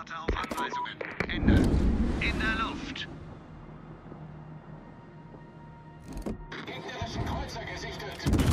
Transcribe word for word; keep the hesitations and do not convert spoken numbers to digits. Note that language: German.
Warte auf Anweisungen. Ende. In der Luft. Gegnerischen Kreuzer gesichtet.